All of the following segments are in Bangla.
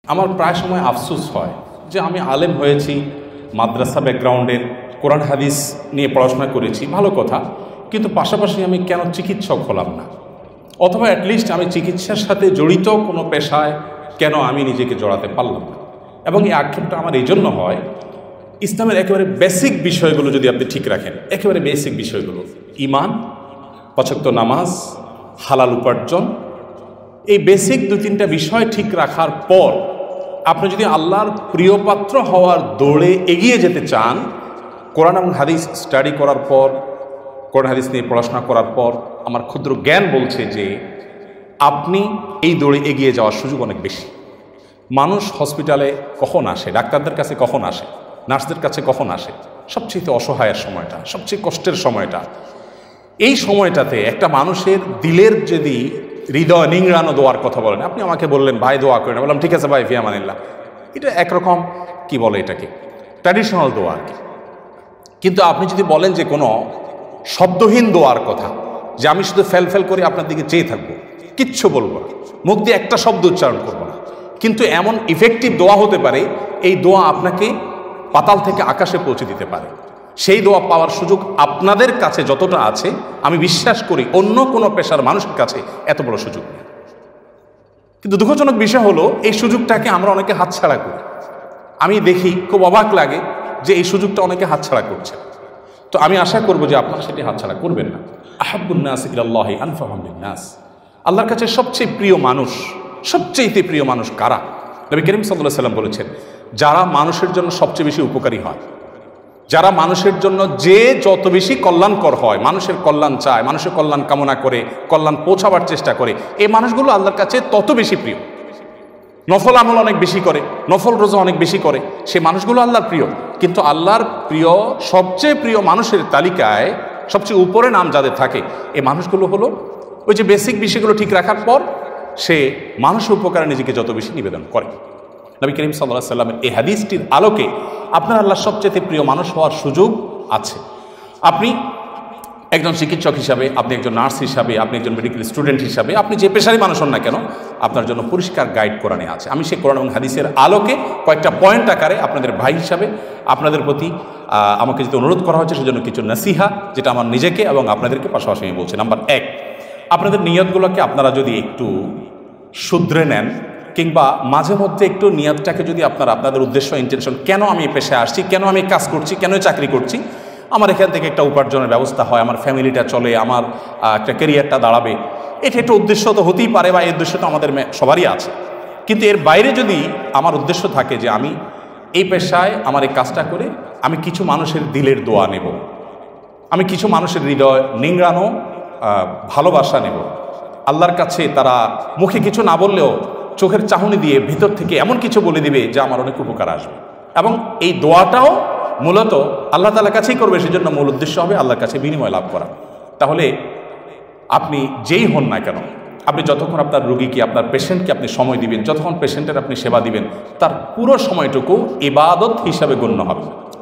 আমার প্রায় সময় আফসোস হয় যে আমি আলেম হয়েছি, মাদ্রাসা ব্যাকগ্রাউন্ডের, কোরআন হাদিস নিয়ে পড়াশোনা করেছি, ভালো কথা, কিন্তু পাশাপাশি আমি কেন চিকিৎসক হলাম না, অথবা অ্যাটলিস্ট আমি চিকিৎসার সাথে জড়িত কোনো পেশায় কেন আমি নিজেকে জড়াতে পারলাম না। এবং এই আক্ষেপটা আমার এই জন্য হয়, ইসলামের একেবারে বেসিক বিষয়গুলো যদি আপনি ঠিক রাখেন, একেবারে বেসিক বিষয়গুলো, ঈমান, ৫ ওয়াক্ত নামাজ, হালাল উপার্জন, এই বেসিক ২-৩টা বিষয় ঠিক রাখার পর আপনি যদি আল্লাহর প্রিয়পাত্র হওয়ার দৌড়ে এগিয়ে যেতে চান, কোরআন এবং হাদিস স্টাডি করার পর, কোরআন হাদিস নিয়ে পড়াশোনা করার পর আমার ক্ষুদ্র জ্ঞান বলছে যে আপনি এই দৌড়ে এগিয়ে যাওয়ার সুযোগ অনেক বেশি। মানুষ হসপিটালে কখন আসে, ডাক্তারদের কাছে কখন আসে, নার্সদের কাছে কখন আসে? সবচেয়ে অসহায়ের সময়টা, সবচেয়ে কষ্টের সময়টা। এই সময়টাতে একটা মানুষের দিলের যদি হৃদয় নিংড়ানো দোয়ার কথা বলেন, আপনি আমাকে বললেন ভাই দোয়া করেন, বললাম ঠিক আছে ভাই ফিয়ামানিল্লাহ, এটা একরকম কি বলে এটাকে ট্র্যাডিশনাল দোয়া আর কি। কিন্তু আপনি যদি বলেন যে কোনো শব্দহীন দোয়ার কথা, যে আমি শুধু ফেল করে আপনার দিকে চেয়ে থাকবো, কিচ্ছু বলবো না, মুখ দিয়ে একটা শব্দ উচ্চারণ করবো না, কিন্তু এমন ইফেক্টিভ দোয়া হতে পারে, এই দোয়া আপনাকে পাতাল থেকে আকাশে পৌঁছে দিতে পারে। সেই দোয়া পাওয়ার সুযোগ আপনাদের কাছে যতটা আছে, আমি বিশ্বাস করি অন্য কোনো পেশার মানুষের কাছে এত বড় সুযোগ নেই। কিন্তু দুঃখজনক বিষয় হলো, এই সুযোগটাকে আমরা অনেকে হাতছাড়া করি। আমি দেখি, খুব অবাক লাগে যে এই সুযোগটা অনেকে হাতছাড়া করছে। তো আমি আশা করব যে আপনারা সেটি হাতছাড়া করবেন না। আহাব্বুন নাস ইলাল্লাহি আনফাহুম লিন-নাস, আল্লাহর কাছে সবচেয়ে প্রিয় মানুষ, সবচেয়ে প্রিয় মানুষ কারা? নবী করিম সাল্লাল্লাহু আলাইহি ওয়াসাল্লাম বলেছেন, যারা মানুষের জন্য সবচেয়ে বেশি উপকারী হয়, যারা মানুষের জন্য যে যত বেশি কল্যাণকর হয়, মানুষের কল্যাণ চায়, মানুষের কল্যাণ কামনা করে, কল্যাণ পৌঁছাবার চেষ্টা করে, এই মানুষগুলো আল্লাহর কাছে তত বেশি প্রিয়। নফল আমল অনেক বেশি করে, নফল রোজা অনেক বেশি করে, সেই মানুষগুলো আল্লাহর প্রিয়। কিন্তু আল্লাহর প্রিয়, সবচেয়ে প্রিয় মানুষের তালিকায় সবচেয়ে উপরে নাম যাদের থাকে, এই মানুষগুলো হলো ওই যে বেসিক বিষয়গুলো ঠিক রাখার পর সে মানুষের উপকারে নিজেকে যত বেশি নিবেদন করে। নবী করিম সাল্লাল্লাহু আলাইহি ওয়াসাল্লামের এই হাদিসটির আলোকে আপনার আল্লাহর সবচেয়ে প্রিয় মানুষ হওয়ার সুযোগ আছে। আপনি একজন চিকিৎসক হিসাবে, আপনি একজন নার্স হিসাবে, আপনি একজন মেডিকেল স্টুডেন্ট হিসাবে, আপনি যে পেশারই মানুষ হন না কেন, আপনার জন্য পরিষ্কার গাইড কোরআনে আছে। আমি সেই কোরআন এবং হাদিসের আলোকে কয়েকটা পয়েন্ট আকারে আপনাদের ভাই হিসাবে আপনাদের প্রতি আমাকে যেটা অনুরোধ করা হচ্ছে, সেজন্য কিছু নসিহা, যেটা আমার নিজেকে এবং আপনাদেরকে পাশাপাশি আমি বলছি। নাম্বার 1, আপনাদের নিয়তগুলোকে আপনারা যদি একটু শুধরে নেন, কিংবা মাঝে মধ্যে একটু নিয়তটাকে যদি আপনাদের উদ্দেশ্য, ইন্টেনশন, কেন আমি এই পেশায় আসছি, কেন আমি কাজ করছি, কেন চাকরি করছি, আমার এখান থেকে একটা উপার্জনের ব্যবস্থা হয়, আমার ফ্যামিলিটা চলে, আমার একটা ক্যারিয়ারটা দাঁড়াবে, এটা একটা উদ্দেশ্য তো হতেই পারে, বা এই উদ্দেশ্য তো আমাদের সবারই আছে। কিন্তু এর বাইরে যদি আমার উদ্দেশ্য থাকে যে আমি এই পেশায় আমার এই কাজটা করে আমি কিছু মানুষের দিলের দোয়া নেব, আমি কিছু মানুষের হৃদয় নিংড়ানো ভালোবাসা নেব, আল্লাহর কাছে তারা মুখে কিছু না বললেও চোখের চাহনি দিয়ে ভিতর থেকে এমন কিছু বলে দিবে যা আমার অনেক উপকার আসবে, এবং এই দোয়াটাও মূলত আল্লাহ তাআলার কাছেই করবে, সেজন্য মূল উদ্দেশ্য হবে আল্লাহর কাছে বিনিময় লাভ করা। তাহলে আপনি যেই হন না কেন, আপনি যতক্ষণ আপনার রোগীকে, আপনার পেশেন্টকে আপনি সময় দিবেন, যতক্ষণ পেশেন্টের আপনি সেবা দিবেন, তার পুরো সময়টুকু ইবাদত হিসাবে গণ্য হবে।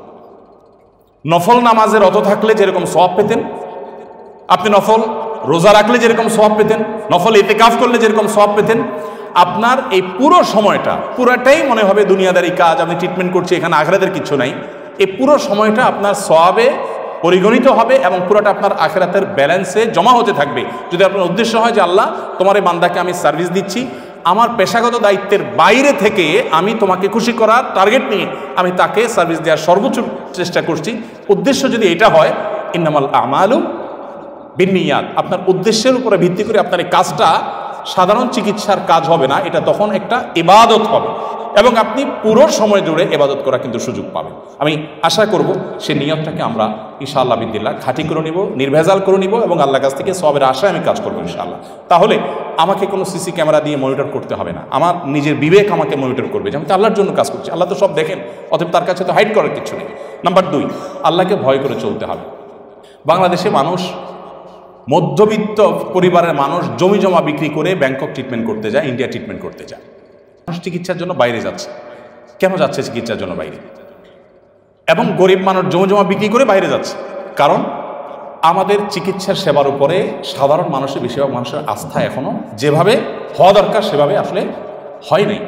নফল নামাজের অত থাকলে যেরকম সওয়াব পেতেন, আপনি নফল রোজা রাখলে যেরকম সওয়াব পেতেন, নফল ইতিকাফ করলে যেরকম সওয়াব পেতেন, আপনার এই পুরো সময়টা পুরাটাই মনে হবে দুনিয়াদারি কাজ, আমি ট্রিটমেন্ট করছি, এখানে আখিরাতের কিছু নাই। এই পুরো সময়টা আপনার সওয়াবে পরিগণিত হবে এবং পুরোটা আপনার আখিরাতের ব্যালেন্সে জমা হতে থাকবে। যদি আপনার উদ্দেশ্য হয় যে আল্লাহ, তোমার এই বান্দাকে আমি সার্ভিস দিচ্ছি, আমার পেশাগত দায়িত্বের বাইরে থেকে আমি তোমাকে খুশি করার টার্গেট নিয়ে আমি তাকে সার্ভিস দেওয়ার সর্বোচ্চ চেষ্টা করছি, উদ্দেশ্য যদি এটা হয়, ইন্নামাল আমালু বিন্নিয়াত, আপনার উদ্দেশ্যের উপরে ভিত্তি করে আপনার এই কাজটা সাধারণ চিকিৎসার কাজ হবে না, এটা তখন একটা ইবাদত হবে, এবং আপনি পুরো সময় জুড়ে ইবাদত করা কিন্তু সুযোগ পাবেন। আমি আশা করব সেই নিয়তটাকে আমরা ইনশাআল্লাহ বিদিল্লাহ খাঁটি করে নিব, নির্ভেজাল করে নিব, এবং আল্লাহর কাছ থেকে সওয়াবের আশায় আমি কাজ করবো ইনশাআল্লাহ। তাহলে আমাকে কোনো সিসি ক্যামেরা দিয়ে মনিটর করতে হবে না, আমার নিজের বিবেক আমাকে মনিটর করবে যে আমি তো আল্লাহর জন্য কাজ করছি, আল্লাহ তো সব দেখেন, অতএব তার কাছে তো হাইড করার কিছু নেই। নাম্বার 2, আল্লাহকে ভয় করে চলতে হবে। বাংলাদেশে মানুষ, মধ্যবিত্ত পরিবারের মানুষ জমি জমা বিক্রি করে ব্যাংকক ট্রিটমেন্ট করতে যায়, ইন্ডিয়া ট্রিটমেন্ট করতে যায়। মানুষ চিকিৎসার জন্য বাইরে যাচ্ছে। কেন যাচ্ছে চিকিৎসার জন্য বাইরে? এবং গরিব মানুষ জমি জমা বিক্রি করে বাইরে যাচ্ছে, কারণ আমাদের চিকিৎসার সেবার উপরে সাধারণ মানুষের, বেশিরভাগ মানুষের আস্থা এখনো যেভাবে হওয়া দরকার সেভাবে আসলে হয় নাই।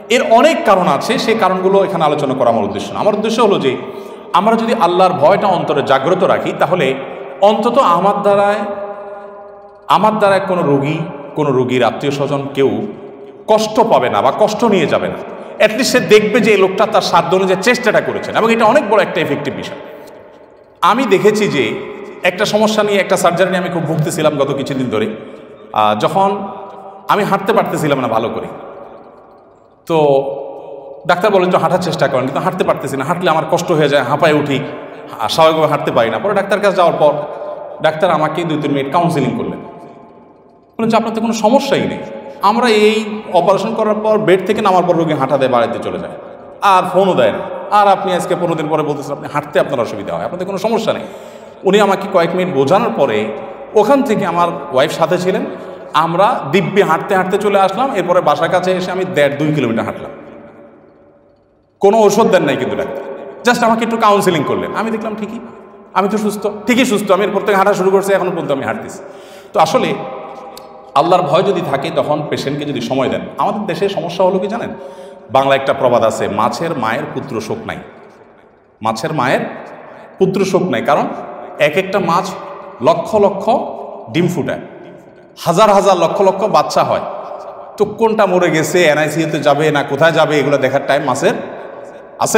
এর অনেক কারণ আছে, সেই কারণগুলো এখানে আলোচনা করা আমার উদ্দেশ্য না। আমার উদ্দেশ্য হলো যে আমরা যদি আল্লাহর ভয়টা অন্তরে জাগ্রত রাখি, তাহলে অন্তত আমার দ্বারায় কোনো রোগীর আত্মীয় স্বজন কেউ কষ্ট পাবে না বা কষ্ট নিয়ে যাবে না। অ্যাটলিস্ট সে দেখবে যে এই লোকটা তার সাধ্য অনুযায়ী চেষ্টাটা করেছেন, এবং এটা অনেক বড় একটা এফেক্টিভ বিষয়। আমি দেখেছি যে একটা সমস্যা নিয়ে, একটা সার্জারি নিয়ে আমি খুব ভুগতেছিলাম গত কিছুদিন ধরে। যখন আমি হাঁটতে পারতেছিলাম না ভালো করে, তো ডাক্তার বলেন যে হাঁটার চেষ্টা করেন, কিন্তু হাঁটতে পারতেছি না। হাঁটলে আমার কষ্ট হয়ে যায়, হাঁপায় উঠি, স্বাভাবিকভাবে হাঁটতে পারি না। পরে ডাক্তার কাছে যাওয়ার পর ডাক্তার আমাকে 2-3 মিনিট কাউন্সিলিং করলেন। বলেন যে আপনার তো কোনো সমস্যাই নেই, আমরা এই অপারেশন করার পর বেড থেকে নামার পর রোগী হাঁটা দেয়, বাড়িতে চলে যায়, আর ফোনও দেয় না। আর আপনি আজকে 15 দিন পরে বলতেছেন আপনি হাঁটতে আপনার অসুবিধা হয়, আপনাদের কোনো সমস্যা নেই। উনি আমাকে কয়েক মিনিট বোঝানোর পরে ওখান থেকে আমার ওয়াইফ সাথে ছিলেন, আমরা দিব্যি হাঁটতে হাঁটতে চলে আসলাম। এরপরে বাসার কাছে এসে আমি 1.5-2 কিলোমিটার হাঁটলাম। কোনো ওষুধ দেন নাই কিন্তু ডাক্তার, জাস্ট আমাকে একটু কাউন্সিলিং করলেন। আমি দেখলাম ঠিকই, আমি তো ঠিকই সুস্থ। আমি এরপর থেকে হাঁটা শুরু করছি, এখনো পর্যন্ত আমি হাঁটতেছি। তো আসলে আল্লাহর ভয় যদি থাকে, তখন পেশেন্টকে যদি সময় দেন। আমাদের দেশে সমস্যা হলো কি জানেন, বাংলা একটা প্রবাদ আছে, মাছের মায়ের পুত্র শোক নাই। মাছের মায়ের পুত্র শোক নাই, কারণ এক একটা মাছ লক্ষ লক্ষ ডিম ফুটায়, হাজার হাজার লক্ষ লক্ষ বাচ্চা হয়। তো কোনটা মরে গেছে, এনআইসিইউতে যাবে না কোথায় যাবে, এগুলো দেখার টাইম মাছের আছে?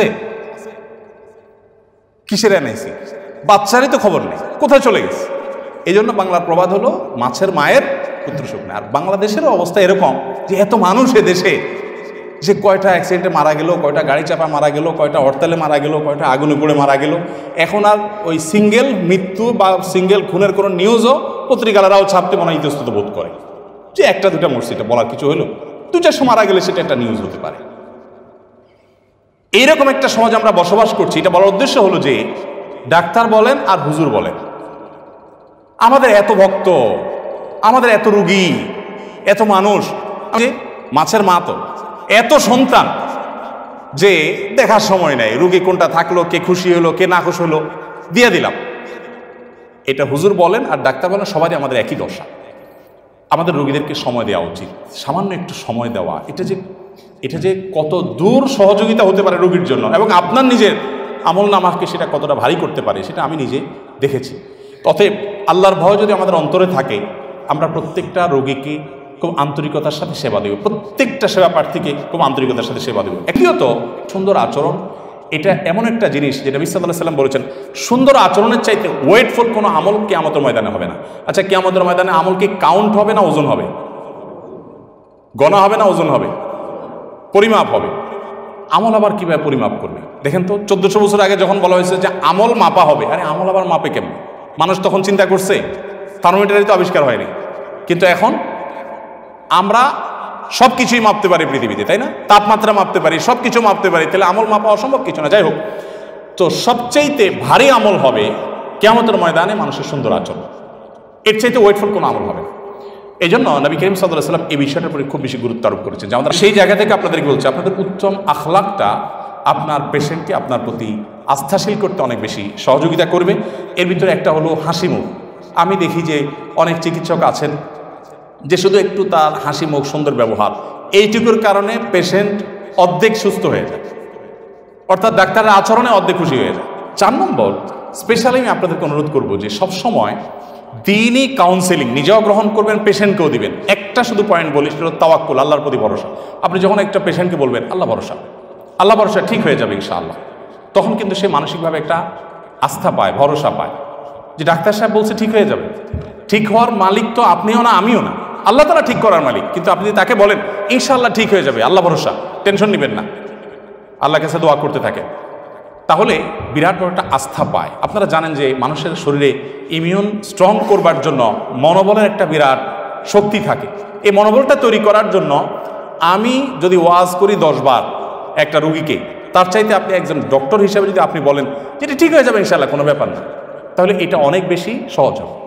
কিসের এনআইসি? বাচ্চারই তো খবর নেই, কোথায় চলে গেছে। এই জন্য বাংলার প্রবাদ হলো মাছের মায়ের পুত্র শোক নেই। আর বাংলাদেশেরও অবস্থা এরকম যে এত মানুষ এ দেশে, যে কয়টা অ্যাক্সিডেন্টে মারা গেল, কয়টা গাড়ি চাপা মারা গেল, কয়টা হরতালে মারা গেল, কয়টা আগুনে পড়ে মারা গেল। এখন আর ওই সিঙ্গেল মৃত্যু বা সিঙ্গেল খুনের কোনো নিউজও পত্রিকালারাও ছাপতে মনে ইতস্তত বোধ করে, যে 1-2টা মরছে, এটা বলার কিছু হলো। 2-400 মারা গেলে সেটা একটা নিউজ হতে পারে। এইরকম একটা সমাজ আমরা বসবাস করছি। এটা বলার উদ্দেশ্য হলো যে ডাক্তার বলেন আর হুজুর বলেন, আমাদের এত ভক্ত, আমাদের এত রুগী, এত মানুষ, মাছের মা তো এত সন্তান যে দেখার সময় নাই, রুগী কোনটা থাকলো, কে খুশি হলো, কে না খুশি হলো, দিয়ে দিলাম। এটা হুজুর বলেন আর ডাক্তার বলেন, সবারই আমাদের একই দশা। আমাদের রুগীদেরকে সময় দেওয়া উচিত, সামান্য একটু সময় দেওয়া। এটা যে কত দূর সহযোগিতা হতে পারে রুগীর জন্য, এবং আপনার নিজের আমল নামাকে সেটা কতটা ভারী করতে পারে, সেটা আমি নিজে দেখেছি। অতএব আল্লাহর ভয় যদি আমাদের অন্তরে থাকে, আমরা প্রত্যেকটা রোগীকে খুব আন্তরিকতার সাথে সেবা দেব, প্রত্যেকটা সেবা প্রার্থীকে খুব আন্তরিকতার সাথে সেবা দেব। একইত সুন্দর আচরণ, এটা এমন একটা জিনিস যেটা নবী সাল্লাল্লাহু আলাইহি ওয়াসাল্লাম বলেছেন, সুন্দর আচরণের চাইতে ওয়েটফুল কোনো আমল কিয়ামতের ময়দানে হবে না। আচ্ছা, কিয়ামতের ময়দানে আমল কি কাউন্ট হবে না ওজন হবে? গণা হবে না ওজন হবে? পরিমাপ হবে। আমল আবার কিভাবে পরিমাপ করবে? দেখেন তো, 1400 বছর আগে যখন বলা হয়েছে যে আমল মাপা হবে, আরে আমল আবার মাপে কেমন? মানুষ তখন চিন্তা করছে, থার্মোমিটারই তো আবিষ্কার হয়নি। কিন্তু এখন আমরা সব কিছুই মাপতে পারি পৃথিবীতে, তাই না? তাপমাত্রা মাপতে পারি, সব কিছু মাপতে পারি, তাহলে আমল মাপা অসম্ভব কিছু না। যাই হোক, তো সবচাইতে ভারী আমল হবে কিয়ামতের ময়দানে মানুষের সুন্দর আচরণ, এর চাইতে ওয়েটফুল কোনো আমল হবে না। এই জন্য নবী করিম সাল্লাল্লাহু আলাইহি ওয়াসাল্লাম এই বিষয়টার উপরে খুব বেশি গুরুত্ব আরোপ করেছেন। যে আমাদের সেই জায়গা থেকে আপনাদেরকে বলছে, আপনাদের উত্তম আখলাকটা আপনার পেশেন্টকে আপনার প্রতি আস্থাশীল করতে অনেক বেশি সহযোগিতা করবে। এর ভিতরে একটা হলো হাসি মুখ। আমি দেখি যে অনেক চিকিৎসক আছেন যে শুধু একটু তার হাসি মুখ, সুন্দর ব্যবহার, এইটুকুর কারণে পেশেন্ট অর্ধেক সুস্থ হয়ে যায়, অর্থাৎ ডাক্তারের আচরণে অর্ধেক খুশি হয়ে যায়। 4 নম্বর, স্পেশালি আমি আপনাদেরকে অনুরোধ করবো যে সবসময় দিনই কাউন্সেলিং নিজেও গ্রহণ করবেন, পেশেন্টকেও দিবেন। একটা শুধু পয়েন্ট বলি, সেটা হলো তাওয়াক্কুল, আল্লাহর প্রতি ভরসা। আপনি যখন একটা পেশেন্টকে বলবেন আল্লাহ ভরসা ঠিক হয়ে যাবে ইনশাআল্লাহ, তখন কিন্তু সে মানসিকভাবে একটা আস্থা পায়, ভরসা পায় যে ডাক্তার সাহেব বলছে ঠিক হয়ে যাবে। ঠিক হওয়ার মালিক তো আপনিও না, আমিও না, আল্লাহ তাআলা ঠিক করার মালিক। কিন্তু আপনি তাকে বলেন ইনশাআল্লাহ ঠিক হয়ে যাবে, আল্লাহ ভরসা, টেনশন নেবেন না, আল্লাহর কাছে দোয়া করতে থাকেন, তাহলে বিরাট বড় একটা আস্থা পায়। আপনারা জানেন যে মানুষের শরীরে ইমিউন স্ট্রং করবার জন্য মনোবলের একটা বিরাট শক্তি থাকে। এই মনোবলটা তৈরি করার জন্য আমি যদি ওয়াজ করি 10 বার একটা রুগীকে, তার চাইতে আপনি একজন ডক্টর হিসেবে যদি আপনি বলেন যেটা ঠিক হয়ে যাবে ইনশাআল্লাহ, কোনো ব্যাপার না, তাহলে এটা অনেক বেশি সহজ হবে।